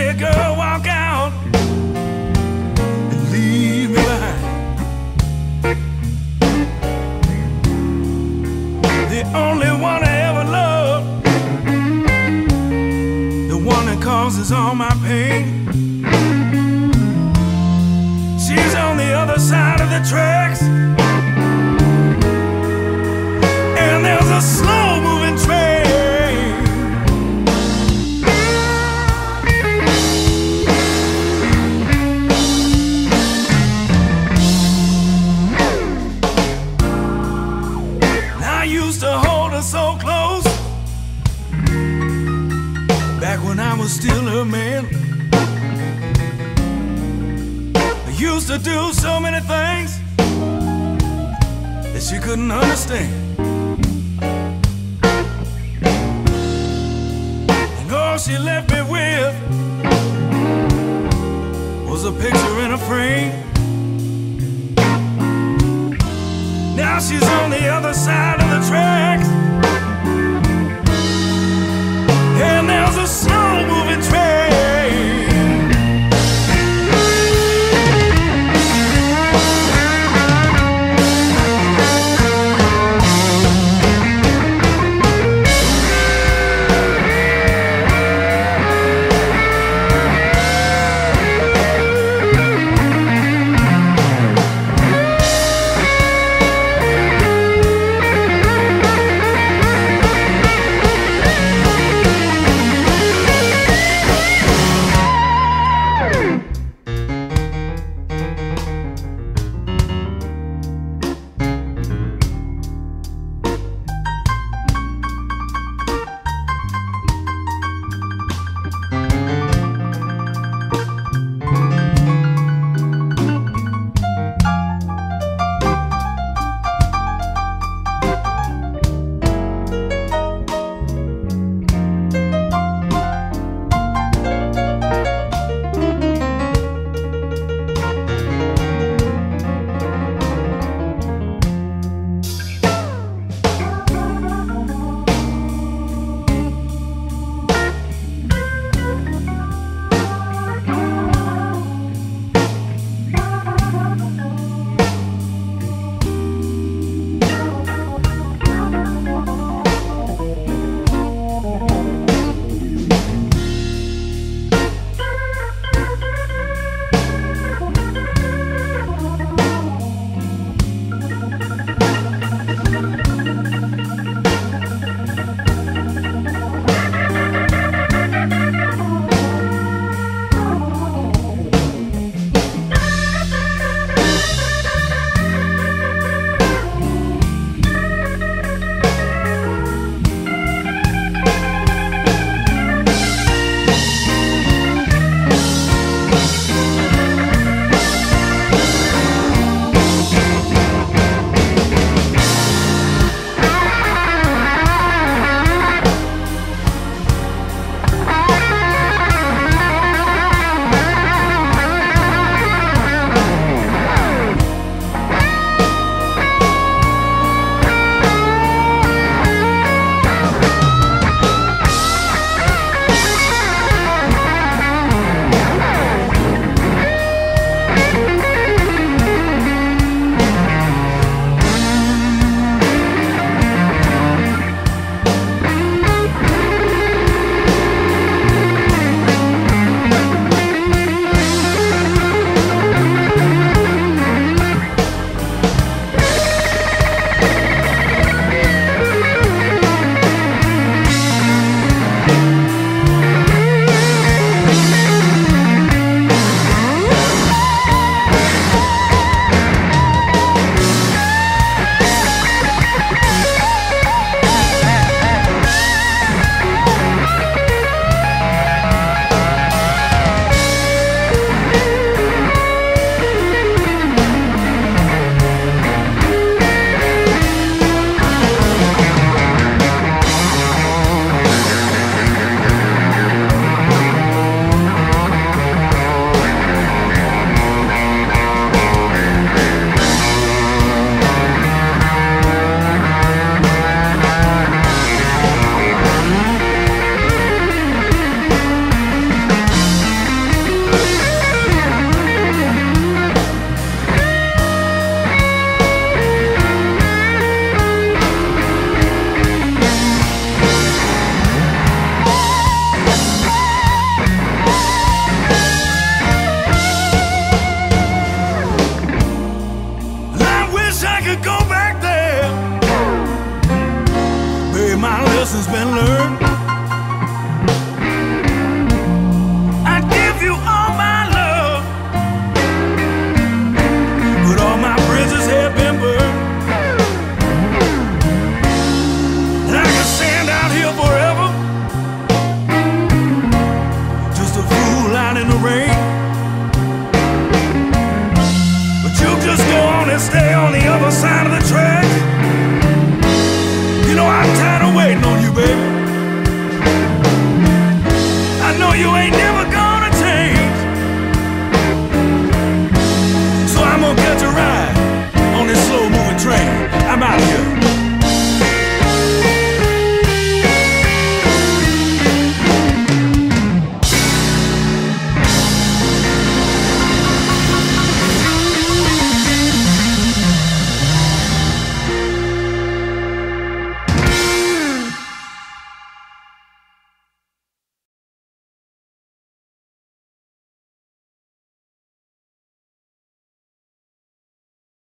a girl walk out and leave me behind. The only one I ever loved, the one that causes all my pain. She's on the other side of the tracks, and there's a slow-moving train. I used to hold her so close, back when I was still her man. I used to do so many things that she couldn't understand. And all she left me with was a picture in a frame. Now she's on the other side of the tracks,